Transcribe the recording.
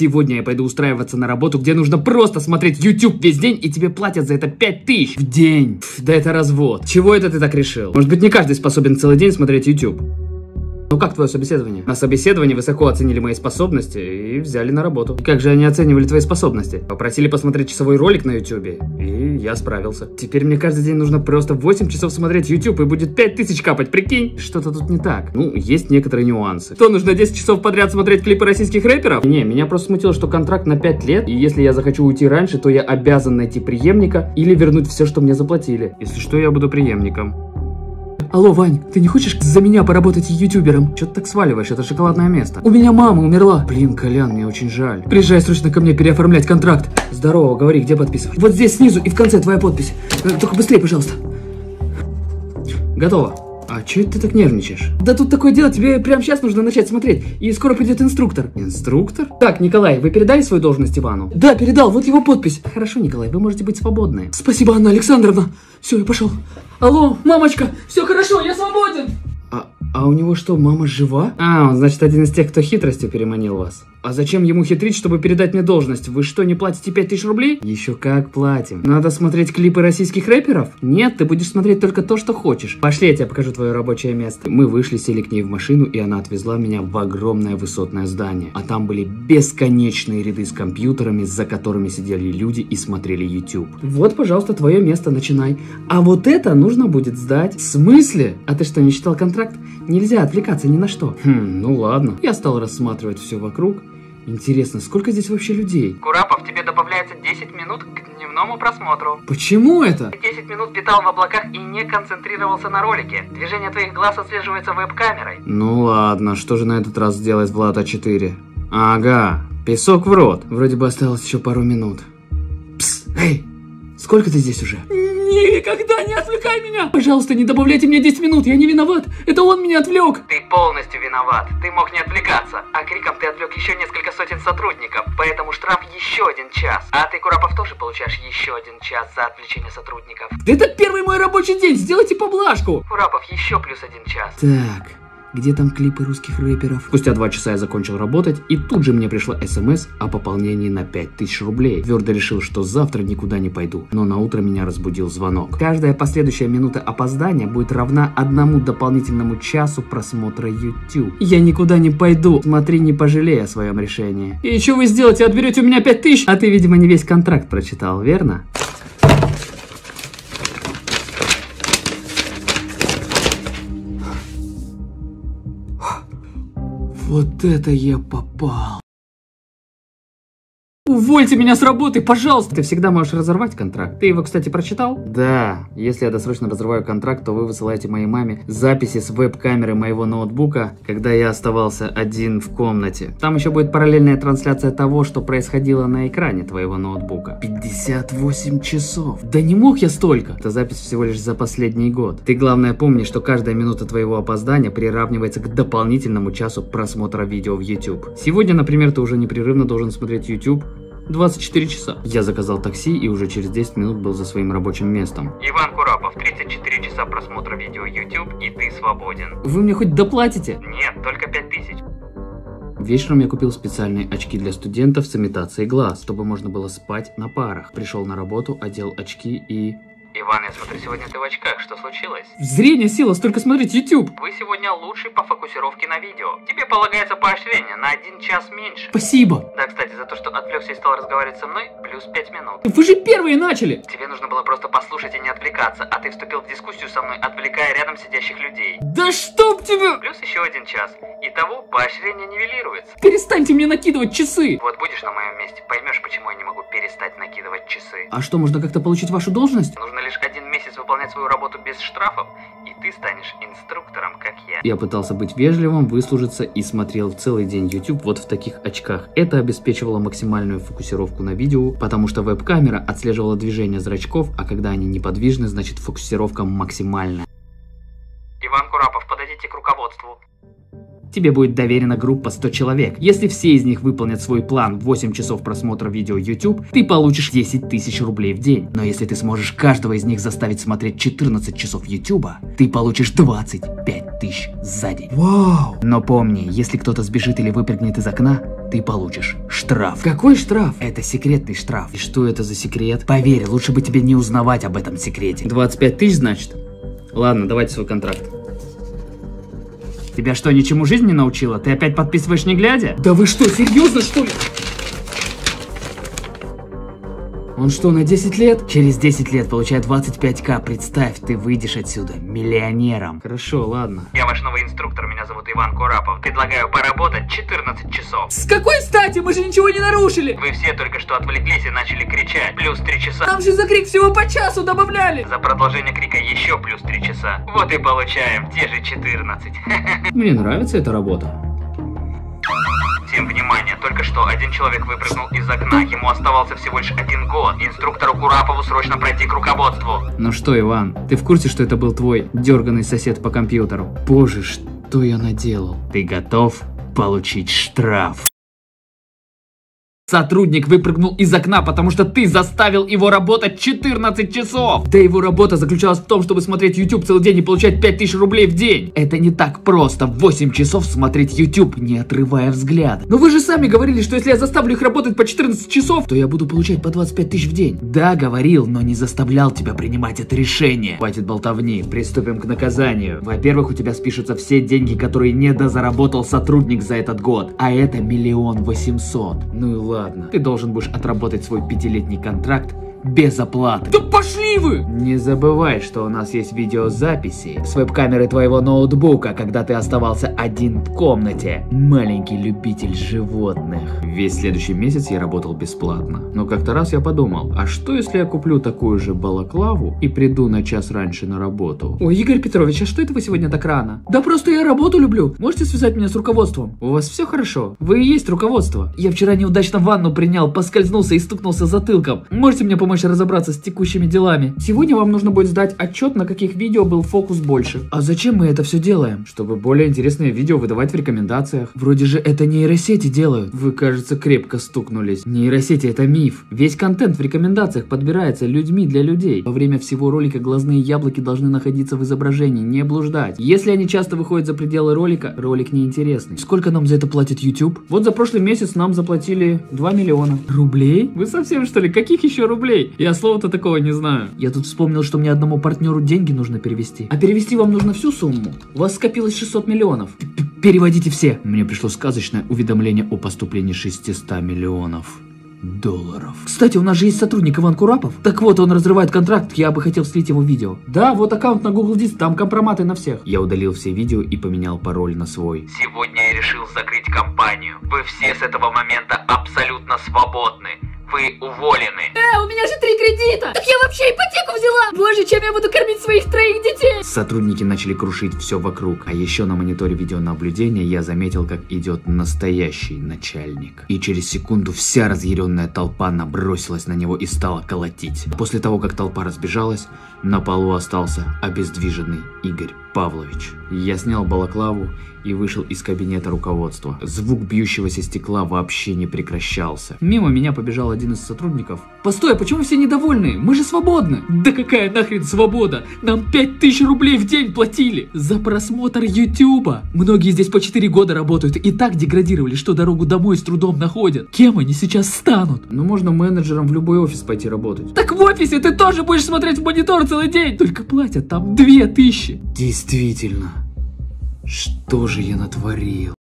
Сегодня я пойду устраиваться на работу, где нужно просто смотреть YouTube весь день, и тебе платят за это 5000 в день. Да это развод. Чего это ты так решил? Может быть, не каждый способен целый день смотреть YouTube. Ну как твое собеседование? На собеседовании высоко оценили мои способности и взяли на работу. И как же они оценивали твои способности? Попросили посмотреть часовой ролик на YouTube, и я справился. Теперь мне каждый день нужно просто 8 часов смотреть YouTube, и будет 5000 капать, прикинь? Что-то тут не так. Ну, есть некоторые нюансы. Что, нужно 10 часов подряд смотреть клипы российских рэперов? Не, меня просто смутило, что контракт на 5 лет, и если я захочу уйти раньше, то я обязан найти преемника или вернуть все, что мне заплатили. Если что, я буду преемником. Алло, Вань, ты не хочешь за меня поработать ютубером? Чё ты так сваливаешь? Это шоколадное место. У меня мама умерла. Блин, Колян, мне очень жаль. Приезжай срочно ко мне переоформлять контракт. Здорово, говори, где подписывать? Вот здесь снизу и в конце твоя подпись. Только быстрее, пожалуйста. Готово. А чё ты так нервничаешь? Да тут такое дело, тебе прямо сейчас нужно начать смотреть. И скоро придет инструктор. Инструктор? Так, Николай, вы передали свою должность Ивану? Да, передал, вот его подпись. Хорошо, Николай, вы можете быть свободны. Спасибо, Анна Александровна. Все, я пошел. Алло, мамочка, все хорошо, я свободен. А у него что, мама жива? А, он, значит, один из тех, кто хитростью переманил вас. А зачем ему хитрить, чтобы передать мне должность? Вы что, не платите 5000 рублей? Еще как платим. Надо смотреть клипы российских рэперов? Нет, ты будешь смотреть только то, что хочешь. Пошли, я тебе покажу твое рабочее место. Мы вышли, сели к ней в машину, и она отвезла меня в огромное высотное здание. А там были бесконечные ряды с компьютерами, за которыми сидели люди и смотрели YouTube. Вот, пожалуйста, твое место, начинай. А вот это нужно будет сдать. В смысле? А ты что, не читал контракт? Нельзя отвлекаться ни на что. Ну ладно. Я стал рассматривать все вокруг. Интересно, сколько здесь вообще людей? Курапов, тебе добавляется 10 минут к дневному просмотру. Почему это? 10 минут витал в облаках и не концентрировался на ролике. Движение твоих глаз отслеживается веб-камерой. Ну ладно, что же на этот раз сделает Влад А4? Ага, песок в рот. Вроде бы осталось еще пару минут. Пс, эй, сколько ты здесь уже? Никогда не отвлекай меня! Пожалуйста, не добавляйте мне 10 минут, я не виноват. Это он меня отвлек. Ты полностью виноват. Ты мог не отвлекаться. А криком ты отвлек еще несколько сотен сотрудников. Поэтому штраф еще 1 час. А ты, Курапов, тоже получаешь еще 1 час за отвлечение сотрудников. Это первый мой рабочий день, сделайте поблажку. Курапов, еще плюс 1 час. Так, где там клипы русских рэперов? Спустя 2 часа я закончил работать, и тут же мне пришла смс о пополнении на 5000 рублей. Твердо решил, что завтра никуда не пойду, но на утро меня разбудил звонок. Каждая последующая минута опоздания будет равна 1 дополнительному часу просмотра YouTube. Я никуда не пойду, смотри, не пожалей о своем решении. И что вы сделаете, отберете у меня 5000? А ты, видимо, не весь контракт прочитал, верно? Вот это я попал. Увольте меня с работы, пожалуйста! Ты всегда можешь разорвать контракт. Ты его, кстати, прочитал? Да. Если я досрочно разрываю контракт, то вы высылаете моей маме записи с веб-камеры моего ноутбука, когда я оставался один в комнате. Там еще будет параллельная трансляция того, что происходило на экране твоего ноутбука. 58 часов. Да не мог я столько. Это запись всего лишь за последний год. Ты, главное, помни, что каждая минута твоего опоздания приравнивается к дополнительному часу просмотра видео в YouTube. Сегодня, например, ты уже непрерывно должен смотреть YouTube 24 часа. Я заказал такси и уже через 10 минут был за своим рабочим местом. Иван Курапов, 34 часа просмотра видео YouTube, и ты свободен. Вы мне хоть доплатите? Нет, только 5000. Вечером я купил специальные очки для студентов с имитацией глаз, чтобы можно было спать на парах. Пришел на работу, одел очки и... Иван, я смотрю, сегодня ты в очках. Что случилось? Зрение сила, столько смотреть YouTube. Вы сегодня лучший по фокусировке на видео. Тебе полагается поощрение на 1 час меньше. Спасибо. Да, кстати, за то, что отвлекся и стал разговаривать со мной, плюс 5 минут. Вы же первые начали. Тебе нужно было просто послушать и не отвлекаться, а ты вступил в дискуссию со мной, отвлекая рядом сидящих людей. Да чтоб тебя! Плюс еще 1 час. Итого поощрение нивелируется. Перестаньте мне накидывать часы. Вот будешь на моем месте, поймешь, почему я не могу перестать накидывать часы. А что, можно как-то получить вашу должность? Нужно лишь 1 месяц выполнять свою работу без штрафов, и ты станешь инструктором, как я. Я пытался быть вежливым, выслужиться и смотрел целый день YouTube вот в таких очках. Это обеспечивало максимальную фокусировку на видео, потому что веб-камера отслеживала движение зрачков, а когда они неподвижны, значит фокусировка максимальная. Иван Курапов, подойдите к руководству. Тебе будет доверена группа 100 человек. Если все из них выполнят свой план в 8 часов просмотра видео YouTube, ты получишь 10 тысяч рублей в день. Но если ты сможешь каждого из них заставить смотреть 14 часов YouTube, ты получишь 25 тысяч за день. Вау! Но помни, если кто-то сбежит или выпрыгнет из окна, ты получишь штраф. Какой штраф? Это секретный штраф. И что это за секрет? Поверь, лучше бы тебе не узнавать об этом секрете. 25 тысяч, значит? Ладно, давайте свой контракт. Тебя что, ничему жизнь не научила? Ты опять подписываешь не глядя? Да вы что, серьезно, что ли? Он что, на 10 лет? Через 10 лет получая 25к, представь, ты выйдешь отсюда миллионером. Хорошо, ладно. Я ваш новый инструктор, меня зовут Иван Курапов. Предлагаю поработать 14 часов. С какой стати? Мы же ничего не нарушили! Вы все только что отвлеклись и начали кричать. Плюс 3 часа. Нам же за крик всего по часу добавляли! За продолжение крика еще плюс 3 часа. Вот и получаем те же 14. Мне нравится эта работа. Всем внимание, только что один человек выпрыгнул из окна. Ему оставался всего лишь 1 год. Инструктору Курапову срочно пройти к руководству. Ну что, Иван, ты в курсе, что это был твой дерганый сосед по компьютеру? Боже, что я наделал? Ты готов получить штраф? Сотрудник выпрыгнул из окна, потому что ты заставил его работать 14 часов. Да его работа заключалась в том, чтобы смотреть YouTube целый день и получать 5000 рублей в день. Это не так просто, в 8 часов смотреть YouTube, не отрывая взгляда. Но вы же сами говорили, что если я заставлю их работать по 14 часов, то я буду получать по 25 тысяч в день. Да, говорил, но не заставлял тебя принимать это решение. Хватит болтовни, приступим к наказанию. Во-первых, у тебя спишутся все деньги, которые недозаработал сотрудник за этот год. А это 1 800 000. Ну и ладно. Ты должен будешь отработать свой 5-летний контракт без оплаты. Да пошли вы! Не забывай, что у нас есть видеозаписи с веб-камеры твоего ноутбука, когда ты оставался один в комнате. Маленький любитель животных. Весь следующий месяц я работал бесплатно. Но как-то раз я подумал, а что если я куплю такую же балаклаву и приду на час раньше на работу? Ой, Игорь Петрович, а что это вы сегодня так рано? Да просто я работу люблю. Можете связать меня с руководством? У вас все хорошо? Вы и есть руководство. Я вчера неудачно ванну принял, поскользнулся и стукнулся затылком. Можете мне помочь разобраться с текущими делами? Сегодня вам нужно будет сдать отчет, на каких видео был фокус больше. А зачем мы это все делаем? Чтобы более интересные видео выдавать в рекомендациях. Вроде же это нейросети делают. Вы, кажется, крепко стукнулись. Нейросети — это миф. Весь контент в рекомендациях подбирается людьми для людей. Во время всего ролика глазные яблоки должны находиться в изображении, не блуждать. Если они часто выходят за пределы ролика, ролик неинтересный. Сколько нам за это платит YouTube? Вот за прошлый месяц нам заплатили 2 миллиона. Рублей? Вы совсем что ли? Каких еще рублей? Я слова-то такого не знаю. Я тут вспомнил, что мне одному партнеру деньги нужно перевести. А перевести вам нужно всю сумму? У вас скопилось 600 миллионов. Переводите все. Мне пришло сказочное уведомление о поступлении 600 миллионов долларов. Кстати, у нас же есть сотрудник Иван Курапов. Так вот, он разрывает контракт, я бы хотел слить его видео. Да, вот аккаунт на Google Диск, там компроматы на всех. Я удалил все видео и поменял пароль на свой. Сегодня я решил закрыть компанию. Вы все с этого момента абсолютно свободны. Вы уволены. У меня же 3 кредита! Так я вообще ипотеку взяла! Боже, чем я буду кормить своих 3 детей? Сотрудники начали крушить все вокруг. А еще на мониторе видеонаблюдения я заметил, как идет настоящий начальник. И через секунду вся разъяренная толпа набросилась на него и стала колотить. После того, как толпа разбежалась, на полу остался обездвиженный Игорь Павлович. Я снял балаклаву и вышел из кабинета руководства. Звук бьющегося стекла вообще не прекращался. Мимо меня побежал один из сотрудников. Постой, а почему все недовольны? Мы же свободны. Да какая нахрен свобода? Нам 5000 рублей в день платили за просмотр Ютуба. Многие здесь по 4 года работают и так деградировали, что дорогу домой с трудом находят. Кем они сейчас станут? Ну можно менеджером в любой офис пойти работать. Так в офисе ты тоже будешь смотреть в монитор целый день. Только платят там 2000. Действительно. Что же я натворил?